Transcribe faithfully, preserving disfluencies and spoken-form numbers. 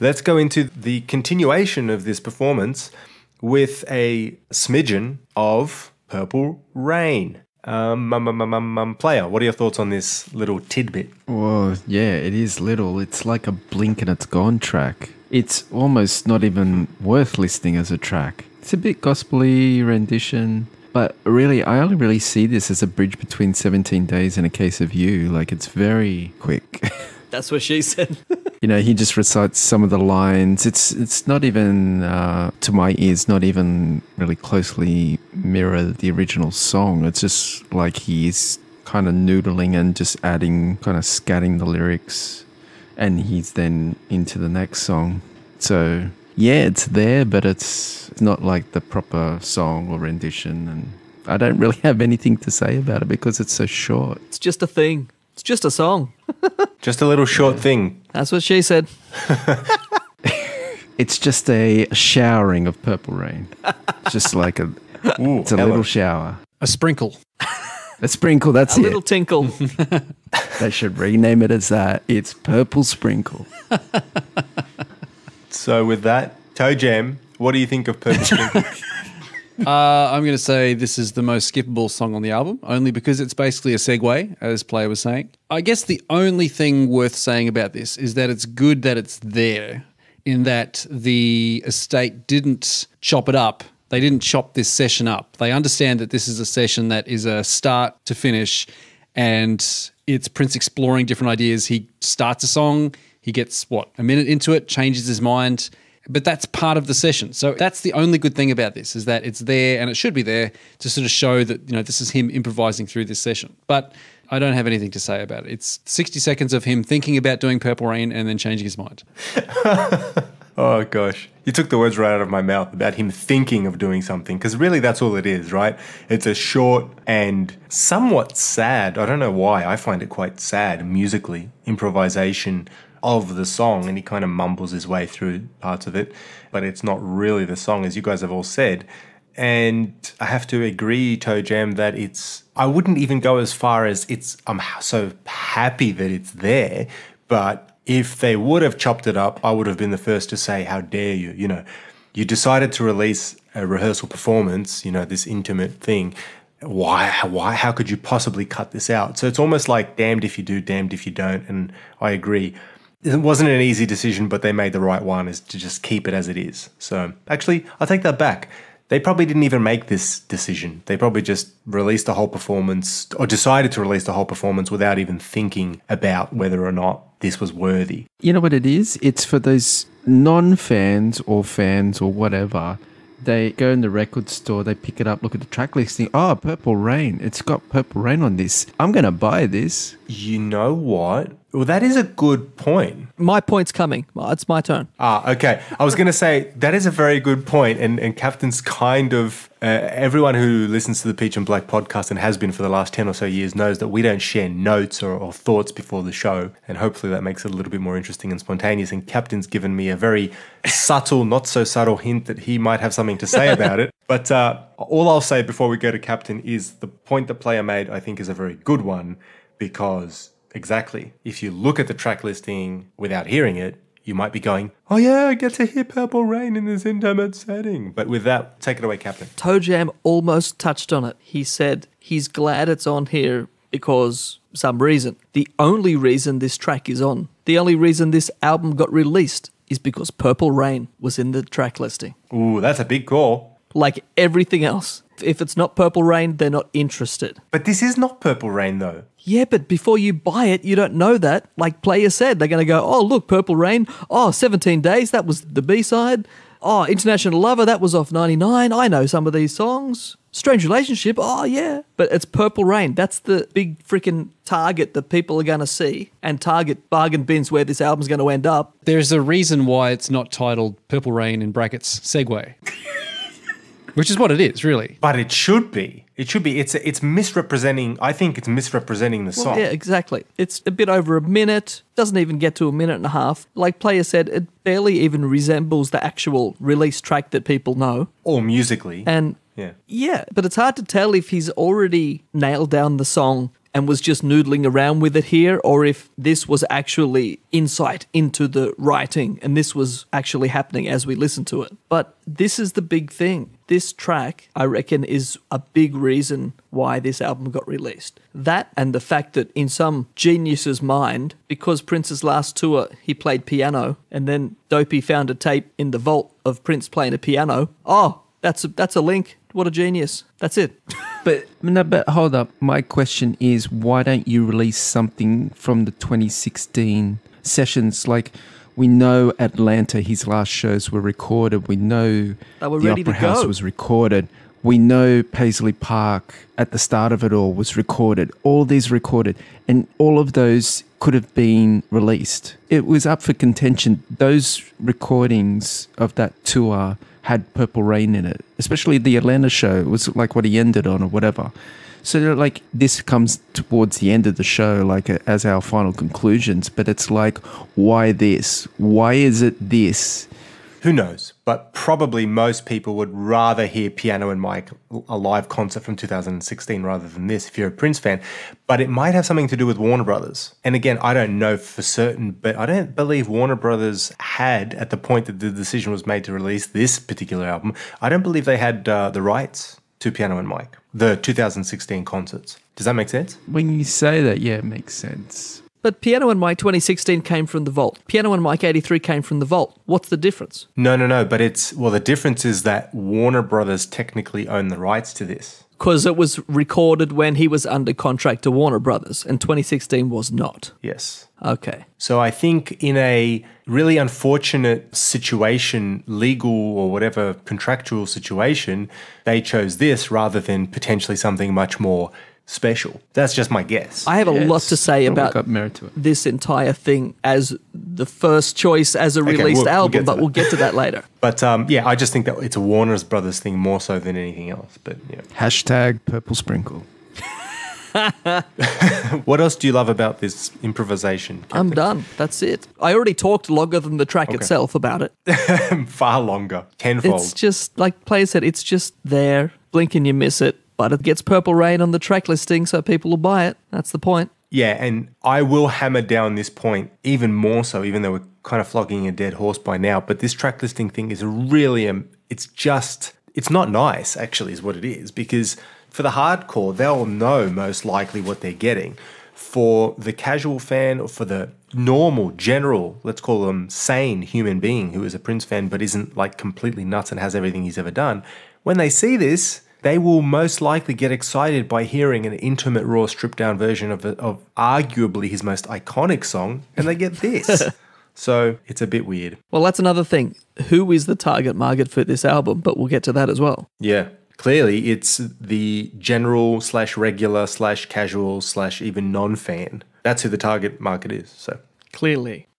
let's go into the continuation of this performance with a smidgen of Purple Rain. Um, um, um, um, um, player, what are your thoughts on this little tidbit? Well, yeah, it is little. It's like a blink and it's gone track. It's almost not even worth listening as a track. It's a bit gospel-y rendition, but really, I only really see this as a bridge between seventeen days and A Case of You. Like, it's very quick. That's what she said. You know, he just recites some of the lines. It's it's not even, uh, to my ears, not even really closely mirror the original song. It's just like he's kind of noodling and just adding, kind of scatting the lyrics. And he's then into the next song. So, yeah, it's there, but it's not like the proper song or rendition. And I don't really have anything to say about it because it's so short. It's just a thing. It's just a song. Just a little short yeah. thing. That's what she said. It's just a showering of Purple Rain. Just like a, Ooh, it's a hello. little shower. A sprinkle. A sprinkle, that's a it. A little tinkle. They should rename it as that. It's Purple Sprinkle. So with that, Toe Jam, what do you think of Purple Sprinkle? Uh, I'm going to say this is the most skippable song on the album, only because it's basically a segue, as Player was saying. I guess the only thing worth saying about this is that it's good that it's there, in that the estate didn't chop it up. They didn't chop this session up. They understand that this is a session that is a start to finish, and it's Prince exploring different ideas. He starts a song, he gets, what, a minute into it, changes his mind, but that's part of the session. So that's the only good thing about this, is that it's there, and it should be there to sort of show that, you know, this is him improvising through this session. But I don't have anything to say about it. It's sixty seconds of him thinking about doing Purple Rain and then changing his mind. Oh, gosh. You took the words right out of my mouth about him thinking of doing something, because really that's all it is, right? It's a short and somewhat sad, I don't know why, I find it quite sad musically, improvisation of the song, and he kind of mumbles his way through parts of it, but it's not really the song, as you guys have all said. And I have to agree, Toe Jam, that it's, I wouldn't even go as far as it's, I'm so happy that it's there, but if they would have chopped it up, I would have been the first to say, how dare you, you know, you decided to release a rehearsal performance, you know, this intimate thing. Why, why, how could you possibly cut this out? So it's almost like damned if you do, damned if you don't. And I agree. It wasn't an easy decision, but they made the right one, is to just keep it as it is. So actually, I'll take that back. They probably didn't even make this decision. They probably just released the whole performance, or decided to release the whole performance without even thinking about whether or not this was worthy. You know what it is? It's for those non-fans or fans or whatever. They go in the record store, they pick it up, look at the track listing. Oh, Purple Rain. It's got Purple Rain on this. I'm going to buy this. You know what? Well, that is a good point. My point's coming. It's my turn. Ah, okay. I was going to say, that is a very good point. And, and Captain's kind of, uh, everyone who listens to the Peach and Black podcast and has been for the last ten or so years knows that we don't share notes or, or thoughts before the show. And hopefully that makes it a little bit more interesting and spontaneous. And Captain's given me a very subtle, not so subtle hint that he might have something to say about it. But uh, all I'll say before we go to Captain is the point the player made, I think, is a very good one, because exactly, if you look at the track listing without hearing it, you might be going, oh yeah, I get to hear Purple Rain in this intimate setting. But with that, take it away, Captain. Toe Jam almost touched on it. He said he's glad it's on here because some reason. The only reason this track is on, the only reason this album got released is because Purple Rain was in the track listing. Ooh, that's a big call. Like everything else. If it's not Purple Rain, they're not interested. But this is not Purple Rain, though. Yeah, but before you buy it, you don't know that. Like Player said, they're going to go, oh, look, Purple Rain. Oh, seventeen days, that was the B-side. Oh, International Lover, that was off ninety-nine. I know some of these songs. Strange Relationship, oh, yeah. But it's Purple Rain. That's the big freaking target that people are going to see, and target bargain bins where this album's going to end up. There's a reason why it's not titled Purple Rain in brackets Segway. Which is what it is, really. But it should be. It should be. It's it's misrepresenting. I think it's misrepresenting the well, song. Yeah, exactly. It's a bit over a minute. Doesn't even get to a minute and a half. Like Player said, it barely even resembles the actual release track that people know. Or musically. And yeah, yeah, but it's hard to tell if he's already nailed down the song and was just noodling around with it here, or if this was actually insight into the writing and this was actually happening as we listen to it. But this is the big thing. This track, I reckon, is a big reason why this album got released. That and the fact that in some genius's mind, because Prince's last tour, he played piano, and then Dopey found a tape in the vault of Prince playing a piano. Oh, that's a, that's a link. What a genius. That's it. But no, but hold up. My question is, why don't you release something from the twenty sixteen sessions? Like, we know Atlanta, his last shows were recorded. We know They were the ready Opera to House go. was recorded. We know Paisley Park at the start of it all was recorded. All these recorded. And all of those could have been released. It was up for contention. Those recordings of that tour had Purple Rain in it, especially the Atlanta show. It was like what he ended on or whatever. So like this comes towards the end of the show, like as our final conclusions, but it's like, why this? Why is it this? Who knows? But probably most people would rather hear Piano and Mike, a live concert from two thousand sixteen, rather than this if you're a Prince fan. But it might have something to do with Warner Brothers. And again, I don't know for certain, but I don't believe Warner Brothers had, at the point that the decision was made to release this particular album, I don't believe they had uh, the rights to Piano and Mike, the two thousand sixteen concerts. Does that make sense? When you say that, yeah, it makes sense. But Piano and Mike twenty sixteen came from the vault. Piano and Mike eighty-three came from the vault. What's the difference? No, no, no. But it's, well, the difference is that Warner Brothers technically own the rights to this. Because it was recorded when he was under contract to Warner Brothers, and twenty sixteen was not. Yes. Okay. So I think in a really unfortunate situation, legal or whatever contractual situation, they chose this rather than potentially something much more special. That's just my guess. I have a Yeah, lot it's to say probably about got merit to it. this entire thing as the first choice as a Okay, released we'll- we'll album, get to but that. we'll get to that later. But um, yeah, I just think that it's a Warner Brothers thing more so than anything else. But yeah. Hashtag Purple Sprinkle. What else do you love about this improvisation? I'm Captain? done. That's it. I already talked longer than the track itself about it. Far longer. Tenfold. It's just, like Player said, it's just there. Blink and you miss it. But it gets Purple Rain on the track listing, so people will buy it. That's the point. Yeah, and I will hammer down this point even more so, even though we're kind of flogging a dead horse by now. But this track listing thing is really, um, it's just, it's not nice, actually, is what it is. Because for the hardcore, they'll know most likely what they're getting. For the casual fan or for the normal, general, let's call them sane human being who is a Prince fan but isn't like completely nuts and has everything he's ever done, when they see this, they will most likely get excited by hearing an intimate, raw, stripped-down version of, of arguably his most iconic song, and they get this. So it's a bit weird. Well, that's another thing. Who is the target market for this album? But we'll get to that as well. Yeah. Clearly, it's the general slash regular slash casual slash even non-fan. That's who the target market is. So Clearly.